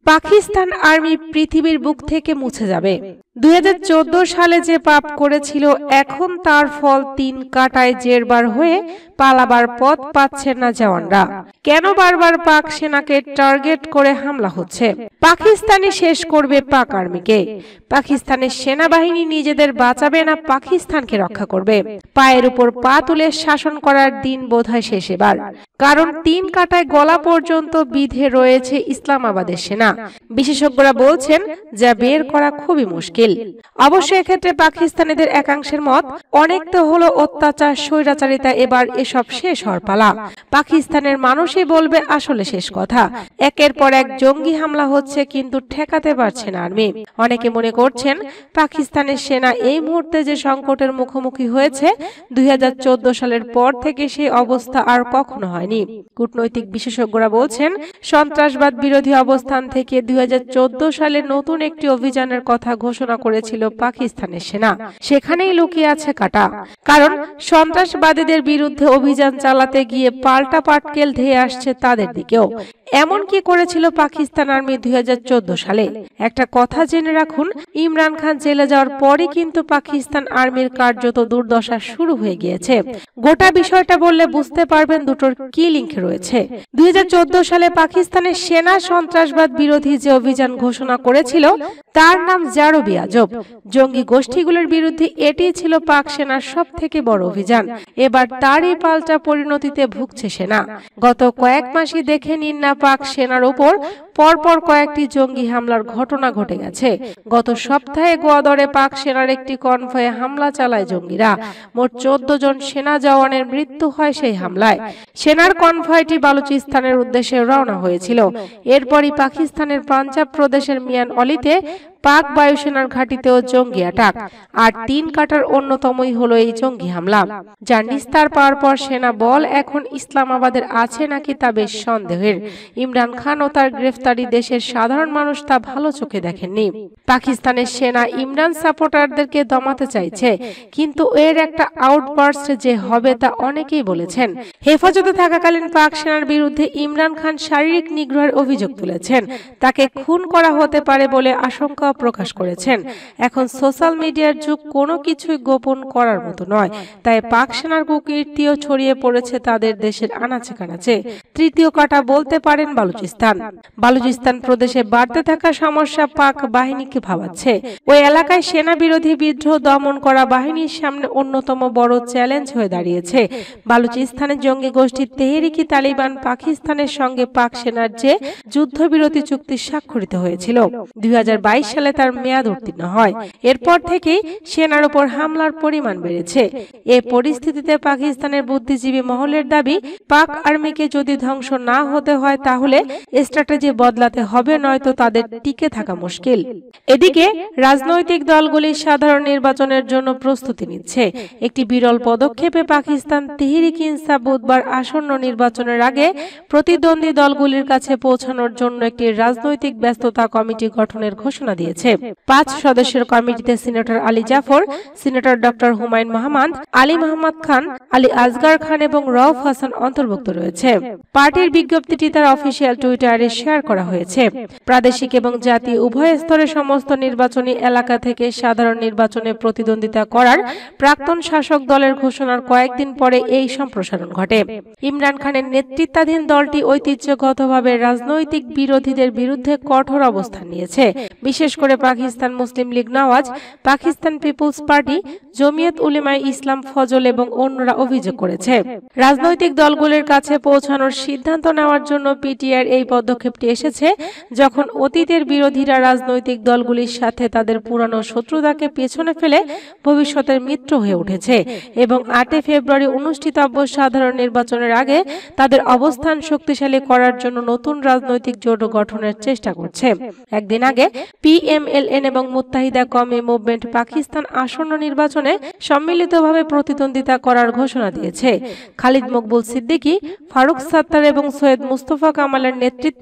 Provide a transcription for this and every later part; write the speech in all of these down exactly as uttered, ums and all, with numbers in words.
Pakistan army পৃথিবীর বুক থেকে মুছে যাবে। দুই হাজার চোদ্দ সালে যে পাপ করেছিল এখন তার ফল তিন কাটায় জেরবার হয়ে পালাবার পথ পাচ্ছেন না জওয়ানরা। কেন বারবার পাক সেনাকে টার্গেট করে হামলা হচ্ছে? পাকিস্তানি শেষ করবে পাক আর্মিকে। পাকিস্তানের সেনাবাহিনী নিজেদের বাঁচাবে না পাকিস্তানকে রক্ষা করবে। পায়ের উপর পা তুলে শাসন করার দিন বোধহয় শেষ এবার। কারণ তিন কাটায় গলা পর্যন্ত বিধে রয়েছে ইসলামাবাদের সেনা। বিশেষজ্ঞরা বলছেন যা বের করা খুবই মুশকিল। অবশ্য এক্ষেত্রে পাকিস্তানিদের একাংশের মত অনেক তো হলো অত্যাচার স্বৈরাচারিতা, এবার এসব শেষ হওয়ার পালা। পাকিস্তানের মানুষই বলবে আসলে শেষ কথা। একের পর এক জঙ্গি হামলা হচ্ছে কিন্তু ঠেকাতে পারছে না আর্মি। অনেকে মনে করছেন পাকিস্তানের সেনা এই মুহূর্তে যে সংকটের মুখোমুখি হয়েছে দুই হাজার চোদ্দ সালের পর থেকে সেই অবস্থা আর কখনো হয়নি। কূটনৈতিক বিশেষজ্ঞরা বলছেন সন্ত্রাসবাদ বিরোধী অবস্থান থেকে দুই হাজার চোদ্দ সালে নতুন একটি অভিযানের কথা ঘোষণা করেছিল পাকিস্তানের সেনা। সেখানেই লুকিয়ে আছে কাটা। কারণ সন্ত্রাসবাদীদের বিরুদ্ধে অভিযান চালাতে গিয়ে পাল্টা পাটকেল ধেয়ে আসছে তাদের দিকেও। এমন কি করেছিল পাকিস্তান আর্মি দুই হাজার চোদ্দ সালে? একটা কথা জেনে রাখুন, ইমরান খান জেলে যাওয়ার পরই কিন্তু পাকিস্তান আর্মির কার্যত দুর্দশা শুরু হয়ে গিয়েছে। গোটা বিষয়টা বললে বুঝতে পারবেন দুটোর কি লিঙ্ক রয়েছে। দুই হাজার চোদ্দ সালে পাকিস্তানের সেনা সন্ত্রাসবাদ বিরোধী যে অভিযান ঘোষণা করেছিল তার নাম জারবি আজব। জঙ্গি গোষ্ঠীগুলোর বিরুদ্ধে এটি ছিল পাক সেনার সব থেকে বড় অভিযান। এবার তারই পাল্টা পরিণতিতে ভুগছে সেনা। গত কয়েক মাসই দেখে নিন না পাক সেনার উপর পরপর কয়েকটি জঙ্গি হামলার ঘটনা ঘটে গেছে। গত সপ্তাহে গোয়াদরে পাক সেনার একটি কনভয়ে হামলা চালায় জঙ্গিরা। মোট চোদ্দ জন সেনা জওয়ানের মৃত্যু হয় সেই হামলায়। সেনার কনভয়টি বালুচিস্তানের উদ্দেশ্যে রওনা হয়েছিল। এরপরই পাকিস্তানের পাঞ্জাব প্রদেশের মিয়ান অলিতে পাক বায়ুসেনার ঘাঁটিতেও জঙ্গি অ্যাটাক। আর তিন কাটার অন্যতমই হলো এই জঙ্গি হামলা, যার নিস্তার পাওয়ার পর সেনা বল এখন ইসলামাবাদের আছে নাকি তা বেশ সন্দেহের। ইমরান খান ও তার গ্রেফতারি দেশের সাধারণ মানুষ তা ভালো চোখে দেখেননি। পাকিস্তানের সেনা ইমরান সাপোর্টারদেরকে দমাতে চাইছে, কিন্তু এর একটা আউটবার্স্ট যে হবে তা অনেকেই বলেছেন। হেফাজতে থাকাকালীন পাক সেনার বিরুদ্ধে ইমরান খান শারীরিক নিগ্রহের অভিযোগ তুলেছেন। তাকে খুন করা হতে পারে বলে আশঙ্কা প্রকাশ করেছেন। এখন সোশ্যাল মিডিয়ার যুগ, কোনো কিছুই গোপন করার মতো নয়। তাই পাক সেনার কুকীর্তিও ছড়িয়ে পড়েছে তাদের দেশের আনাচে কানাচে। তৃতীয় কাটা বলতে পারেন বালুচিস্তান। বালুচিস্তান প্রদেশে বাড়তে থাকা সমস্যা পাক বাহিনীকে ভাবাচ্ছে। ওই এলাকায় সেনা বিরোধী বিদ্রোহ দমন করা বাহিনীর সামনে অন্যতম বড় চ্যালেঞ্জ হয়ে দাঁড়িয়েছে। বালুচিস্তানের জঙ্গি গোষ্ঠী তেহরিকি তালিবান পাকিস্তানের সঙ্গে পাক সেনার যে যুদ্ধবিরতি চুক্তি স্বাক্ষরিত হয়েছিল দুই হাজার বাইশ সালে তার মেয়াদ উত্তীর্ণ হয়। এরপর থেকেই সেনার উপর হামলার পরিমাণ বেড়েছে। এ পরিস্থিতিতে পাকিস্তানের বুদ্ধিজীবী মহলের দাবি, পাক আর্মিকে যদি ধ্বংস না হতে হয় তাহলে স্ট্র্যাটেজি বদলাতে হবে, নয়তো তাদের টিকে থাকা মুশকিল। এদিকে রাজনৈতিক দলগুলি সাধারণ নির্বাচনের জন্য প্রস্তুতি নিচ্ছে। একটি বিরল পদক্ষেপে পাকিস্তান তেহরিক ইনসাফ বুধবার আসন্ন নির্বাচনের আগে প্রতিদ্বন্দ্বী দলগুলির কাছে পৌঁছানোর জন্য একটি রাজনৈতিক ব্যস্ততা কমিটি গঠনের ঘোষণা দিয়েছে। পাঁচ সদস্যের কমিটিতে senator Ali Zafar, senator doctor Humayun Mahmood, Ali Mohammad Khan, Ali Asghar Khan এবং রউফ হাসান অন্তর্ভুক্ত রয়েছে। পার্টির বিজ্ঞপ্তিটি তার অফিসিয়াল টুইটারে শেয়ার করা হয়েছে। প্রাদেশিক এবং জাতীয় উভয় স্তরে সমস্ত নির্বাচনী এলাকা থেকে সাধারণ নির্বাচনে প্রতিদ্বন্দ্বিতা করার প্রাক্তন শাসক দলের ঘোষণার কয়েকদিন পরে এই সম্প্রসারণ ঘটে। ইমরান খানের নেতৃত্বাধীন দলটি ঐতিহ্যগতভাবে রাজনৈতিক বিরোধীদের বিরুদ্ধে কঠোর অবস্থান নিয়েছে। বিশেষ করে Pakistan Muslim league Nawaz, Pakistan peoples party, Jamiat Ulema-e Islam Fazl এবং অন্যরা অভিযোগ করেছে। রাজনৈতিক দলগুলির কাছে পৌঁছানোর সিদ্ধান্ত নেওয়ার জন্য পিটিআর এই পদক্ষেপটি এসেছে যখন অতীতের বিরোধীরা রাজনৈতিক দলগুলির সাথে তাদের পুরানো শত্রুতাকে পেছনে ফেলে ভবিষ্যতের মিত্র হয়ে উঠেছে এবং আটই ফেব্রুয়ারি অনুষ্ঠিতব্য সাধারণ নির্বাচনের আগে তাদের অবস্থান শক্তিশালী করার জন্য নতুন রাজনৈতিক জোট গঠনের চেষ্টা করছে। একদিন আগে পিএমএলএন এবং মুত্তাহিদা কওমি মুভমেন্ট পাকিস্তান আসন্ন নির্বাচনে সম্মিলিতভাবে প্রতিদ্বন্দ্বিতা করার ঘোষণা দিয়েছে। খালিদ মকবুল সিদ্দিকী, ফারুক সাত্তার এবং সৈয়দ মুস্তফা কামালের নেতৃত্বে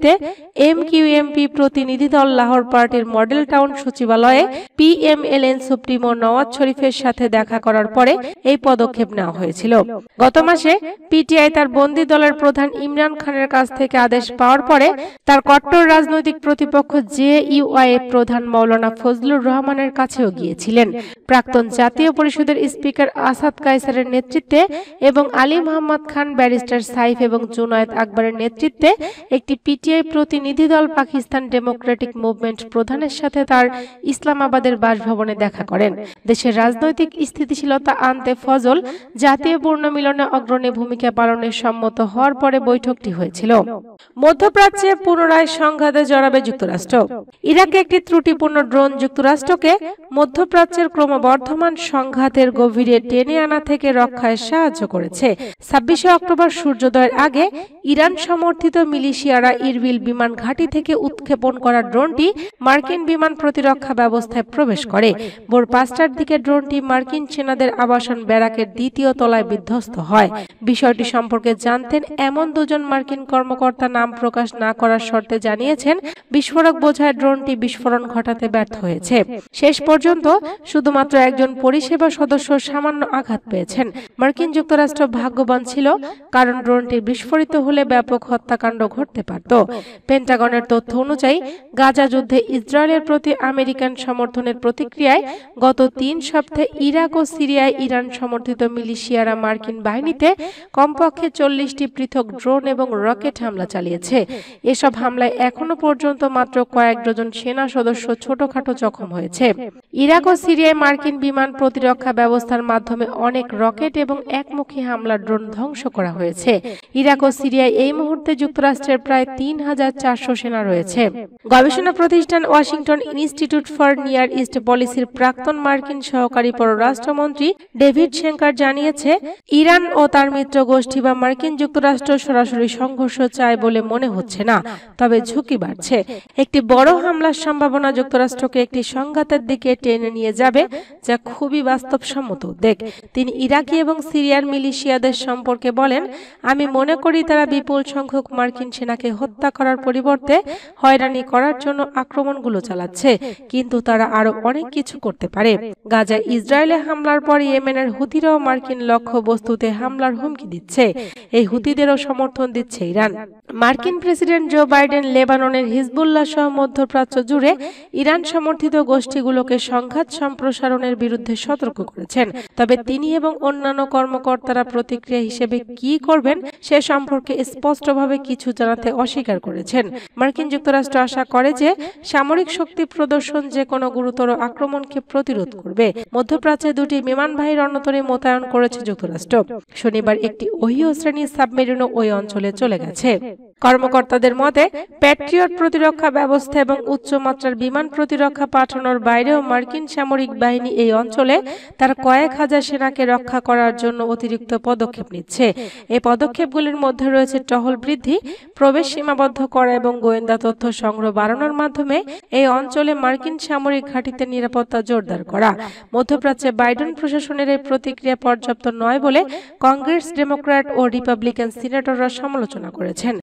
এমকিউএমপি প্রতিনিধি দল লাহোর পার্টির মডেল টাউন সচিবালয়ে পিএমএলএন সুপ্রিমো নওয়াজ শরীফের সাথে দেখা করার পরে এই পদক্ষেপ নেওয়া হয়েছিল। গত মাসে পিটিআই তার বন্দী দলের প্রধান ইমরান খানের কাছ থেকে আদেশ পাওয়ার পরে তার কট্টর রাজনৈতিক প্রতিপক্ষ জেইউআই প্রধান মাওলানা ফজলুর রহমানের কাছেও গিয়েছিলেন। প্রাক্তন জাতীয় পরিষদের স্পিকার আসাদ কায়সারের নেতৃত্বে এবং আলী মোহাম্মদ খান, ব্যারিস্টার সাইফ এবং জুনায়েদ আকবরের নেতৃত্বে একটি পিটিআই প্রতিনিধি দল পাকিস্তান ডেমোক্রেটিক মুভমেন্ট প্রধানের সাথে তার ইসলামাবাদের বাসভবনে দেখা করেন। দেশের রাজনৈতিক স্থিতিশীলতা আনতে ফজল জাতীয় পুনর্মিলনে অগ্রণী ভূমিকা পালনে সম্মত হওয়ার পরে বৈঠকটি হয়েছিল। মধ্যপ্রাচ্যে পুনরায় সংঘাতে জড়াবে যুক্তরাষ্ট্র। ইরাকে একটি ত্রুটিপূর্ণ ড্রোন যুক্তরাষ্ট্রকে মধ্যপ্রাচ্যের ক্রমবর্ধমান সংঘাতের গভীরে টেনে আনা থেকে রক্ষায় সাহায্য করেছে। ছাব্বিশে অক্টোবর সূর্যোদয়ের আগে ইরান সমর্থিত মিলিশিয়ারা ইরবিল বিমান ঘাঁটি থেকে উৎক্ষেপণ করা ড্রোনটি মার্কিন বিমান প্রতিরক্ষা ব্যবস্থায় প্রবেশ করে। ভোর পাঁচটার দিকে ড্রোনটি মার্কিন সেনাদের আবাসন ব্যারাকের দ্বিতীয় তলায় বিধ্বস্ত হয়। বিষয়টি সম্পর্কে জানতেন এমন দুজন মার্কিন কর্মকর্তা নাম প্রকাশ না করার শর্তে জানিয়েছেন, বিস্ফোরক বোঝায় ড্রোনটি বিস্ফোরণ ঘটাতে ব্যর্থ হয়েছে। শেষ পর্যন্ত শুধুমাত্র একজন পরিষেবা সদস্য সামান্য আঘাত পেয়েছেন। মার্কিন যুক্তরাষ্ট্র ভাগ্যবান ছিল, কারণ ড্রোনটি বিস্ফোরিত হলে ব্যাপক হত্যাকাণ্ড ঘটতে পারত। পেন্টাগনের তথ্য অনুযায়ী গাজা যুদ্ধে ইসরায়েলের প্রতি আমেরিকান সমর্থনের প্রতিক্রিয়ায় গত তিন সপ্তাহে ইরাক ও সিরিয়ায় ইরান সমর্থিত মিলিশিয়ারা মার্কিন বাহিনীতে কমপক্ষে চল্লিশটি পৃথক ড্রোন এবং রকেট হামলা চালিয়েছে। এসব হামলায় এখনো পর্যন্ত মাত্র কয়েক ডজন সেনা সদস্য ছোটখাটো জখম হয়েছে। ইরাক ও সিরিয়ায় মার্কিন বিমান প্রতিরক্ষা ব্যবস্থার মাধ্যমে অনেক রকেট এবং একমুখী হামলা ড্রোন ধ্বংস করা হয়েছে। ইরাক ও সিরিয়ায় এই মুহূর্তে যুক্তরাষ্ট্রের প্রায় তিন হাজার চারশো সেনা রয়েছে। গবেষণা প্রতিষ্ঠান Washington institute for near east পলিসির প্রাক্তন মার্কিন সহকারী পররাষ্ট্রমন্ত্রী ডেভিড শেঙ্কার জানিয়েছে, ইরান ও তার মিত্র গোষ্ঠী বা মার্কিন যুক্তরাষ্ট্র সরাসরি সংঘর্ষ চায় বলে মনে হচ্ছে না, তবে ঝুঁকি বাড়ছে। একটি বড় হামলার সম্ভাবনা যুক্তরাষ্ট্রকে একটি সংঘাতের দিকে টেনে নিয়ে যাবে, যা খুবই বাস্তবসম্মত উদ্বেগ। তিনি ইরাকি এবং সিরিয়ার মিলিশিয়াদের সম্পর্কে বলেন, আমি মনে করি তারা বিপুল সংখ্যক মার্কিন সেনাকে হত্যা করার পরিবর্তে হয়রানি করার জন্য আক্রমণগুলো চালাচ্ছে, কিন্তু তারা আরো অনেক কিছু করতে পারে। গাজায় ইসরায়েলে হামলার পর ইয়েমেনের হুতিরাও মার্কিন লক্ষ্য বস্তুতে হামলার হুমকি দিচ্ছে। এই হুতিদেরও সমর্থন দিচ্ছে ইরান। মার্কিন প্রেসিডেন্ট জো বাইডেন লেবাননের হিজবুল্লাহ সহ মধ্যপ্রাচ্য জুড়ে ইরান সমর্থিত গোষ্ঠীগুলোকে সংঘাত সম্প্রসারণের বিরুদ্ধে সতর্ক করেছেন। তবে তিনি এবং অন্যান্য কর্মকর্তারা প্রতিক্রিয়া হিসেবে কি করবেন সে সম্পর্কে স্পষ্টভাবে কিছু জানাতে অস্বীকার করেছেন। মার্কিন যুক্তরাষ্ট্র আশা করে যে সামরিক শক্তি প্রদর্শন যে কোনো গুরুতর আক্রমণকে প্রতিরোধ করবে। মধ্যপ্রাচ্যে দুটি বিমানবাহী রণতরী মোতায়েন করেছে যুক্তরাষ্ট্র। শনিবার একটি ওহিও শ্রেণীর সাবমেরিনও ওই অঞ্চলে চলে গেছে। কর্মকর্তাদের মতে, প্যাট্রিয়ট প্রতিরক্ষা ব্যবস্থা এবং উচ্চমাত্রার বিমান প্রতিরক্ষা পাঠানোর বাইরেও মার্কিন সামরিক বাহিনী এই অঞ্চলে তার কয়েক হাজার সেনাকে রক্ষা করার জন্য অতিরিক্ত পদক্ষেপ নিচ্ছে। এই পদক্ষেপগুলির মধ্যে রয়েছে টহল বৃদ্ধি, প্রবেশ সীমাবদ্ধ করা এবং গোয়েন্দা তথ্য সংগ্রহ বাড়ানোর মাধ্যমে এই অঞ্চলে মার্কিন সামরিক ঘাঁটিতে নিরাপত্তা জোরদার করা। মধ্যপ্রাচ্যে বাইডেন প্রশাসনের এই প্রতিক্রিয়া পর্যাপ্ত নয় বলে কংগ্রেস, ডেমোক্র্যাট ও রিপাবলিকান সিনেটররা সমালোচনা করেছেন।